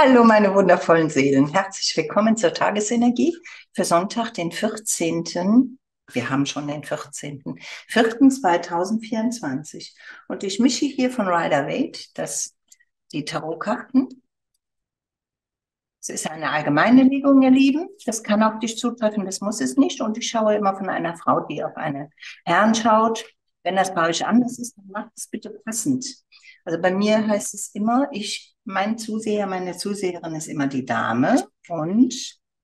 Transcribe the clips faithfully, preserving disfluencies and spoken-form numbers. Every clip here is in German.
Hallo, meine wundervollen Seelen. Herzlich willkommen zur Tagesenergie für Sonntag, den vierzehnten. Wir haben schon den vierzehnten vierten zweitausendvierundzwanzig. Und ich mische hier von Rider-Waite das, die Tarotkarten. Es ist eine allgemeine Legung, ihr Lieben. Das kann auf dich zutreffen, das muss es nicht. Und ich schaue immer von einer Frau, die auf einen Herrn schaut. Wenn das bei euch anders ist, dann macht es bitte passend. Also bei mir heißt es immer, ich, mein Zuseher, meine Zuseherin ist immer die Dame und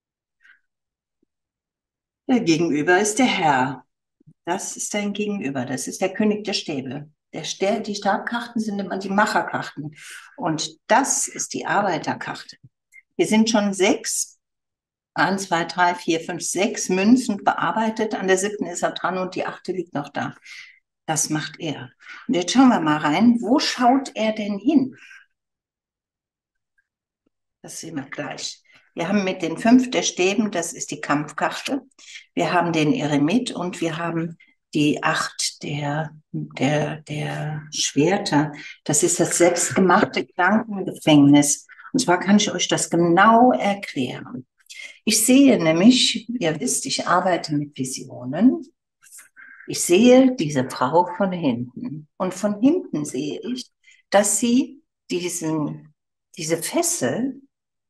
der Gegenüber ist der Herr. Das ist dein Gegenüber, das ist der König der Stäbe. Der Ster die Stabkarten sind immer die Macherkarten und das ist die Arbeiterkarte. Hier sind schon sechs, eins, zwei, drei, vier, fünf, sechs Münzen bearbeitet. An der siebten ist er dran und die achte liegt noch da. Das macht er. Und jetzt schauen wir mal rein, wo schaut er denn hin? Das sehen wir gleich. Wir haben mit den fünf der Stäben, das ist die Kampfkarte. Wir haben den Eremit und wir haben die acht der, der, der Schwerter. Das ist das selbstgemachte Gedankengefängnis. Und zwar kann ich euch das genau erklären. Ich sehe nämlich, ihr wisst, ich arbeite mit Visionen. Ich sehe diese Frau von hinten. Und von hinten sehe ich, dass sie diesen, diese Fessel,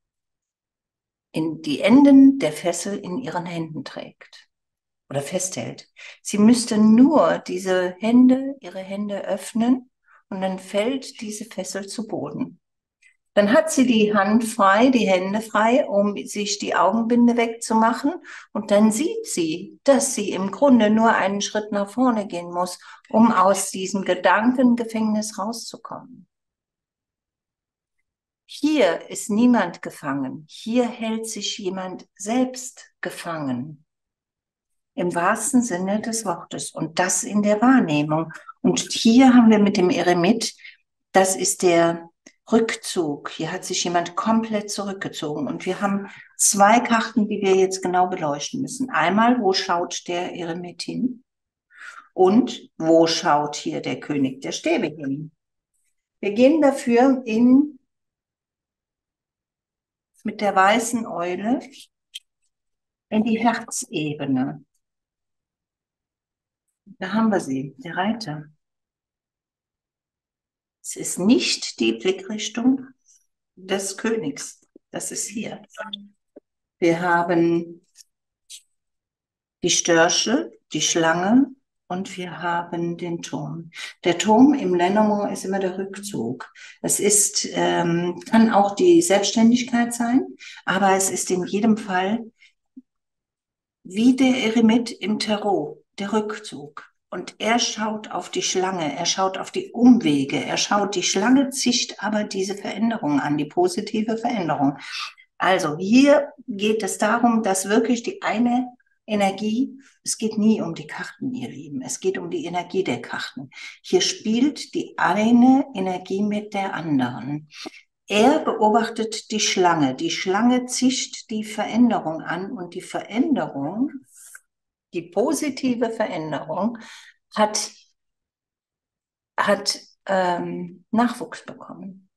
in die Enden der Fessel in ihren Händen trägt oder festhält. Sie müsste nur diese Hände, ihre Hände öffnen und dann fällt diese Fessel zu Boden. Dann hat sie die Hand frei, die Hände frei, um sich die Augenbinde wegzumachen. Und dann sieht sie, dass sie im Grunde nur einen Schritt nach vorne gehen muss, um aus diesem Gedankengefängnis rauszukommen. Hier ist niemand gefangen. Hier hält sich jemand selbst gefangen. Im wahrsten Sinne des Wortes. Und das in der Wahrnehmung. Und hier haben wir mit dem Eremit, das ist der Rückzug. Hier hat sich jemand komplett zurückgezogen. Und wir haben zwei Karten, die wir jetzt genau beleuchten müssen. Einmal, wo schaut der Eremit hin? Und wo schaut hier der König der Stäbe hin? Wir gehen dafür in mit der weißen Eule in die Herzebene. Da haben wir sie, der Reiter. Es ist nicht die Blickrichtung des Königs. Das ist hier. Wir haben die Störche, die Schlange und wir haben den Turm. Der Turm im Lenormand ist immer der Rückzug. Es ist, ähm, kann auch die Selbstständigkeit sein, aber es ist in jedem Fall wie der Eremit im Tarot, der Rückzug. Und er schaut auf die Schlange, er schaut auf die Umwege, er schaut, die Schlange zischt aber diese Veränderung an, die positive Veränderung. Also hier geht es darum, dass wirklich die eine Energie, es geht nie um die Karten, ihr Lieben, es geht um die Energie der Karten. Hier spielt die eine Energie mit der anderen. Er beobachtet die Schlange. Die Schlange zischt die Veränderung an und die Veränderung, die positive Veränderung, hat, hat ähm, Nachwuchs bekommen.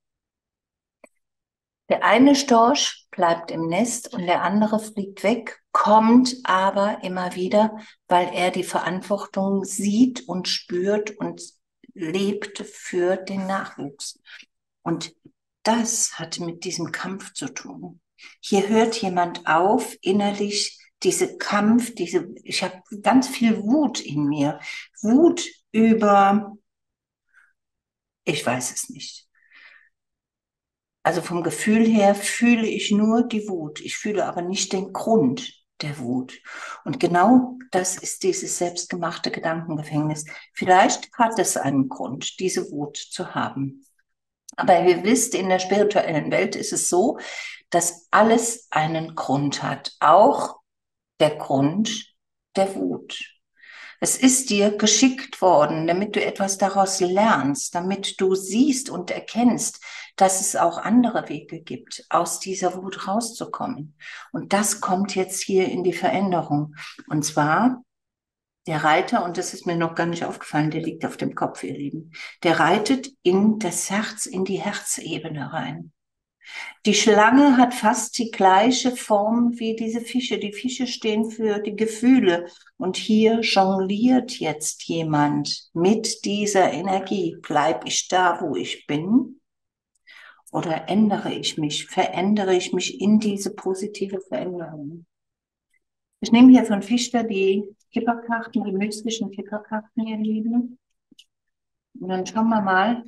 Der eine Storch bleibt im Nest und der andere fliegt weg, kommt aber immer wieder, weil er die Verantwortung sieht und spürt und lebt für den Nachwuchs. Und das hat mit diesem Kampf zu tun. Hier hört jemand auf, innerlich diese Kampf, diese, ich habe ganz viel Wut in mir. Wut über, ich weiß es nicht. Also vom Gefühl her fühle ich nur die Wut. Ich fühle aber nicht den Grund der Wut. Und genau das ist dieses selbstgemachte Gedankengefängnis. Vielleicht hat es einen Grund, diese Wut zu haben. Aber ihr wisst, in der spirituellen Welt ist es so, dass alles einen Grund hat. Auch der Grund der Wut. Es ist dir geschickt worden, damit du etwas daraus lernst, damit du siehst und erkennst, dass es auch andere Wege gibt, aus dieser Wut rauszukommen. Und das kommt jetzt hier in die Veränderung. Und zwar der Reiter, und das ist mir noch gar nicht aufgefallen, der liegt auf dem Kopf, ihr Lieben, der reitet in das Herz, in die Herzebene rein. Die Schlange hat fast die gleiche Form wie diese Fische. Die Fische stehen für die Gefühle. Und hier jongliert jetzt jemand mit dieser Energie. Bleib ich da, wo ich bin? Oder ändere ich mich? Verändere ich mich in diese positive Veränderung? Ich nehme hier von Fichter die Kipperkarten, die mystischen Kipperkarten, ihr Lieben. Und dann schauen wir mal.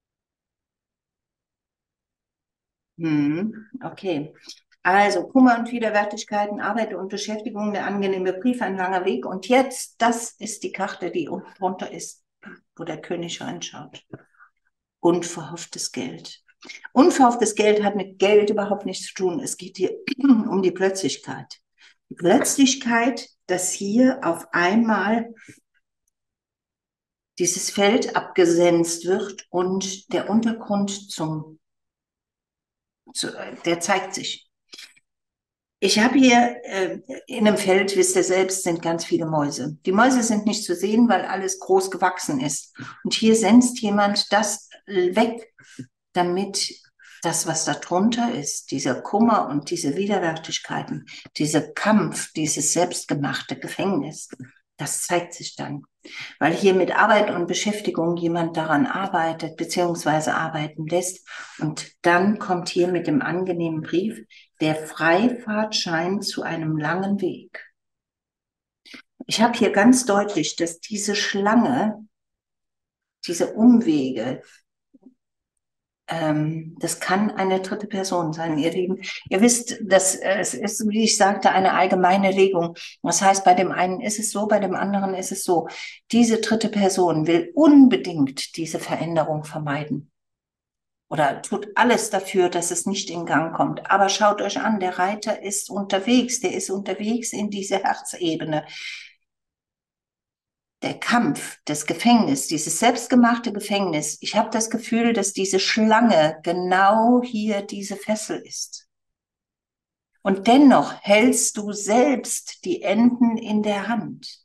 Hm, okay. Also, Kummer und Widerwärtigkeiten, Arbeit und Beschäftigung, der angenehme Brief, ein langer Weg. Und jetzt, das ist die Karte, die unten drunter ist, wo der König reinschaut. Unverhofftes Geld. Unverhofftes Geld hat mit Geld überhaupt nichts zu tun. Es geht hier um die Plötzlichkeit. Die Plötzlichkeit, dass hier auf einmal dieses Feld abgesenzt wird und der Untergrund zum, zu, der zeigt sich. Ich habe hier äh, in einem Feld, wisst ihr selbst, sind ganz viele Mäuse. Die Mäuse sind nicht zu sehen, weil alles groß gewachsen ist. Und hier senzt jemand das weg, damit das, was da drunter ist, dieser Kummer und diese Widerwärtigkeiten, dieser Kampf, dieses selbstgemachte Gefängnis, das zeigt sich dann. Weil hier mit Arbeit und Beschäftigung jemand daran arbeitet, beziehungsweise arbeiten lässt. Und dann kommt hier mit dem angenehmen Brief der Freifahrtschein zu einem langen Weg. Ich habe hier ganz deutlich, dass diese Schlange, diese Umwege, ähm, das kann eine dritte Person sein, ihr Lieben. Ihr wisst, dass äh, es ist, wie ich sagte, eine allgemeine Legung. Das heißt, bei dem einen ist es so, bei dem anderen ist es so. Diese dritte Person will unbedingt diese Veränderung vermeiden. Oder tut alles dafür, dass es nicht in Gang kommt. Aber schaut euch an, der Reiter ist unterwegs, der ist unterwegs in diese Herzebene. Der Kampf, das Gefängnis, dieses selbstgemachte Gefängnis, ich habe das Gefühl, dass diese Schlange genau hier diese Fessel ist. Und dennoch hältst du selbst die Enden in der Hand.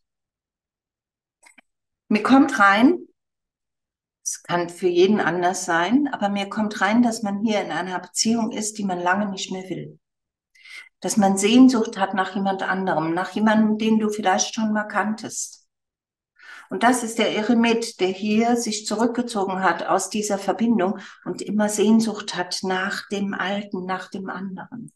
Mir kommt rein, es kann für jeden anders sein, aber mir kommt rein, dass man hier in einer Beziehung ist, die man lange nicht mehr will. Dass man Sehnsucht hat nach jemand anderem, nach jemandem, den du vielleicht schon mal kanntest. Und das ist der Eremit, der hier sich zurückgezogen hat aus dieser Verbindung und immer Sehnsucht hat nach dem Alten, nach dem anderen.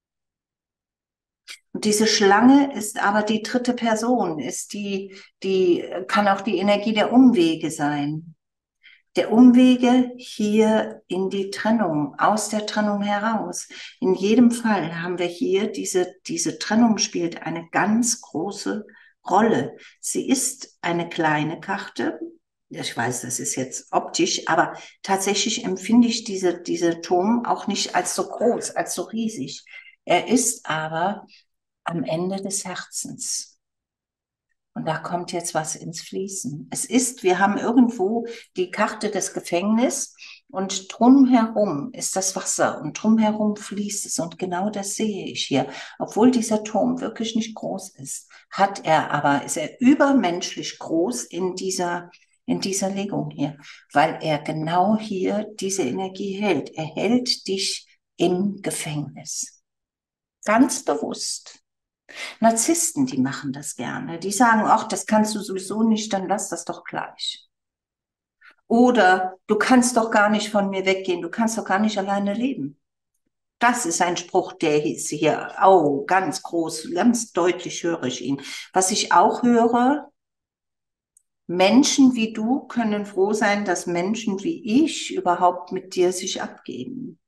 Und diese Schlange ist aber die dritte Person, ist die, die kann auch die Energie der Umwege sein. Der Umwege hier in die Trennung, aus der Trennung heraus. In jedem Fall haben wir hier diese, diese Trennung spielt eine ganz große Rolle. Sie ist eine kleine Karte. Ich weiß, das ist jetzt optisch, aber tatsächlich empfinde ich diese, diese Turm auch nicht als so groß, als so riesig. Er ist aber am Ende des Herzens. Und da kommt jetzt was ins Fließen. Es ist, wir haben irgendwo die Karte des Gefängnisses und drumherum ist das Wasser und drumherum fließt es. Und genau das sehe ich hier. Obwohl dieser Turm wirklich nicht groß ist, hat er aber, ist er übermenschlich groß in dieser, in dieser Legung hier, weil er genau hier diese Energie hält. Er hält dich im Gefängnis. Ganz bewusst. Narzissten, die machen das gerne. Die sagen, ach, das kannst du sowieso nicht, dann lass das doch gleich. Oder du kannst doch gar nicht von mir weggehen, du kannst doch gar nicht alleine leben. Das ist ein Spruch, der ist hier, oh, ganz groß, ganz deutlich höre ich ihn. Was ich auch höre, Menschen wie du können froh sein, dass Menschen wie ich überhaupt mit dir sich abgeben.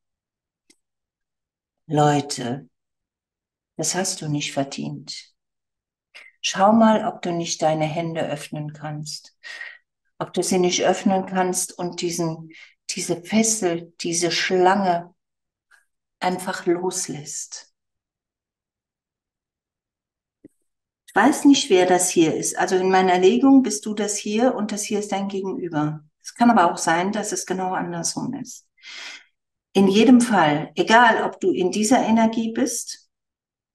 Leute, das hast du nicht verdient. Schau mal, ob du nicht deine Hände öffnen kannst. Ob du sie nicht öffnen kannst und diesen, diese Fessel, diese Schlange einfach loslässt. Ich weiß nicht, wer das hier ist. Also in meiner Legung bist du das hier und das hier ist dein Gegenüber. Es kann aber auch sein, dass es genau andersrum ist. In jedem Fall, egal ob du in dieser Energie bist,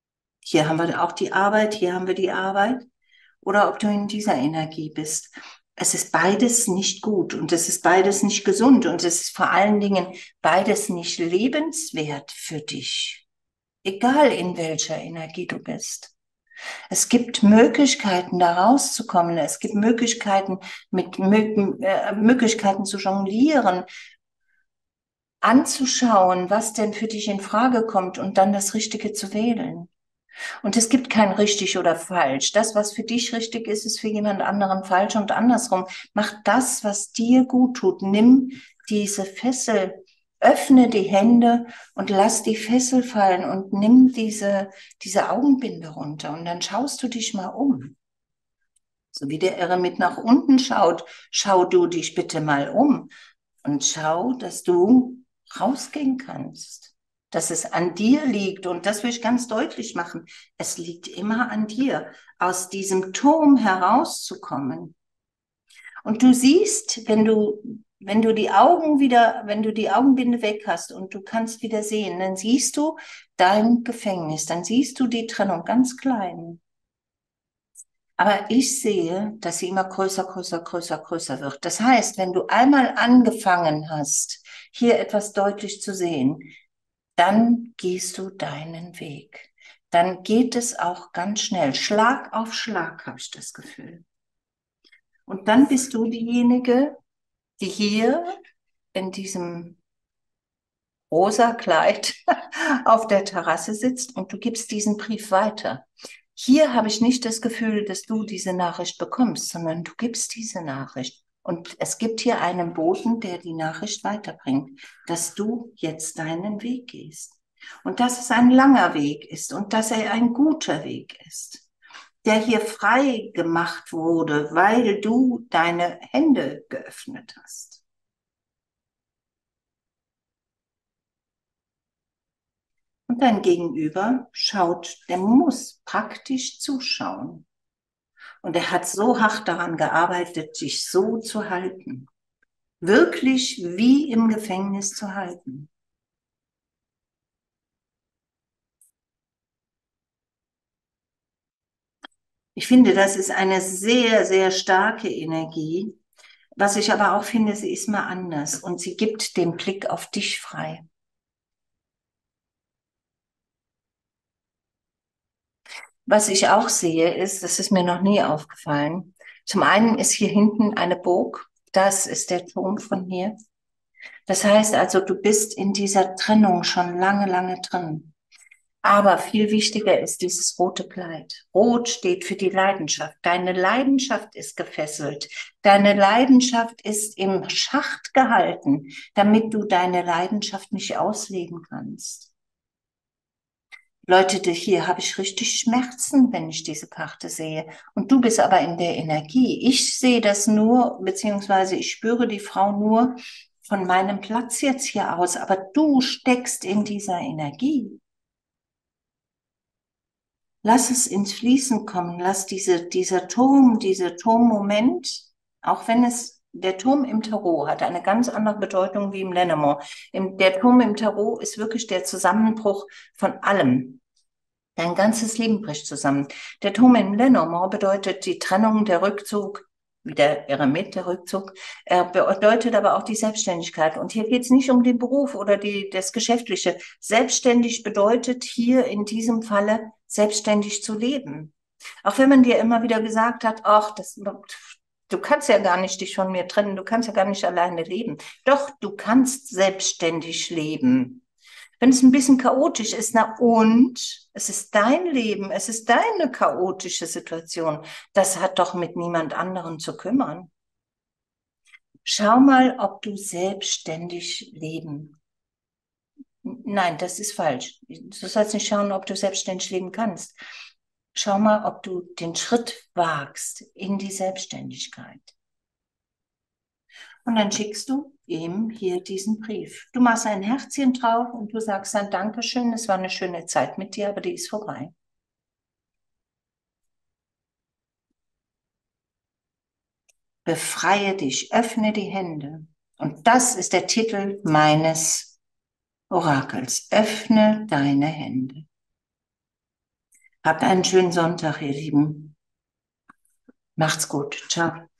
hier haben wir auch die Arbeit, hier haben wir die Arbeit, oder ob du in dieser Energie bist. es ist beides nicht gut und es ist beides nicht gesund und es ist vor allen Dingen beides nicht lebenswert für dich, egal in welcher Energie du bist. Es gibt Möglichkeiten, da rauszukommen. Es gibt Möglichkeiten, mit äh, Möglichkeiten zu jonglieren, anzuschauen, was denn für dich in Frage kommt und dann das Richtige zu wählen. Und es gibt kein richtig oder falsch. Das, was für dich richtig ist, ist für jemand anderen falsch und andersrum. Mach das, was dir gut tut. Nimm diese Fessel, öffne die Hände und lass die Fessel fallen und nimm diese, diese Augenbinde runter und dann schaust du dich mal um. So wie der Eremit nach unten schaut, schau du dich bitte mal um und schau, dass du rausgehen kannst, dass es an dir liegt. Und das will ich ganz deutlich machen. Es liegt immer an dir, aus diesem Turm herauszukommen. Und du siehst, wenn du, wenn du die Augen wieder, wenn du die Augenbinde weg hast und du kannst wieder sehen, dann siehst du dein Gefängnis, dann siehst du die Trennung ganz klein. Aber ich sehe, dass sie immer größer, größer, größer, größer wird. Das heißt, wenn du einmal angefangen hast, hier etwas deutlich zu sehen, dann gehst du deinen Weg. Dann geht es auch ganz schnell. Schlag auf Schlag, habe ich das Gefühl. Und dann bist du diejenige, die hier in diesem rosa Kleid auf der Terrasse sitzt und du gibst diesen Brief weiter. Hier habe ich nicht das Gefühl, dass du diese Nachricht bekommst, sondern du gibst diese Nachricht. Und es gibt hier einen Boten, der die Nachricht weiterbringt, dass du jetzt deinen Weg gehst. Und dass es ein langer Weg ist und dass er ein guter Weg ist, der hier frei gemacht wurde, weil du deine Hände geöffnet hast. Und dein Gegenüber schaut, der muss praktisch zuschauen. Und er hat so hart daran gearbeitet, dich so zu halten. Wirklich wie im Gefängnis zu halten. Ich finde, das ist eine sehr, sehr starke Energie. Was ich aber auch finde, sie ist mal anders und sie gibt den Blick auf dich frei. Was ich auch sehe, ist, das ist mir noch nie aufgefallen. Zum einen ist hier hinten eine Burg. Das ist der Turm von hier. Das heißt also, du bist in dieser Trennung schon lange, lange drin. Aber viel wichtiger ist dieses rote Kleid. Rot steht für die Leidenschaft. Deine Leidenschaft ist gefesselt. Deine Leidenschaft ist im Schacht gehalten, damit du deine Leidenschaft nicht ausleben kannst. Leute, hier habe ich richtig Schmerzen, wenn ich diese Karte sehe. Und du bist aber in der Energie. Ich sehe das nur, beziehungsweise ich spüre die Frau nur von meinem Platz jetzt hier aus. Aber du steckst in dieser Energie. Lass es ins Fließen kommen. Lass diese, dieser Turm, dieser Turmmoment, auch wenn es, der Turm im Tarot hat eine ganz andere Bedeutung wie im Lenormand. Im, der Turm im Tarot ist wirklich der Zusammenbruch von allem. Dein ganzes Leben bricht zusammen. Der Turm im Lenormand bedeutet die Trennung, der Rückzug, wie der Eremit, der Rückzug, er bedeutet aber auch die Selbstständigkeit. Und hier geht es nicht um den Beruf oder die, das Geschäftliche. Selbstständig bedeutet hier in diesem Falle selbstständig zu leben. Auch wenn man dir immer wieder gesagt hat, ach, das, du kannst ja gar nicht dich von mir trennen, du kannst ja gar nicht alleine leben. Doch, du kannst selbstständig leben. Wenn es ein bisschen chaotisch ist, na und? Es ist dein Leben, es ist deine chaotische Situation. Das hat doch mit niemand anderem zu kümmern. Schau mal, ob du selbstständig leben. Nein, das ist falsch. Du sollst nicht schauen, ob du selbstständig leben kannst. Schau mal, ob du den Schritt wagst in die Selbstständigkeit. Und dann schickst du ihm hier diesen Brief. Du machst ein Herzchen drauf und du sagst dann Dankeschön, es war eine schöne Zeit mit dir, aber die ist vorbei. Befreie dich, öffne die Hände. Und das ist der Titel meines Orakels. Öffne deine Hände. Habt einen schönen Sonntag, ihr Lieben. Macht's gut. Ciao.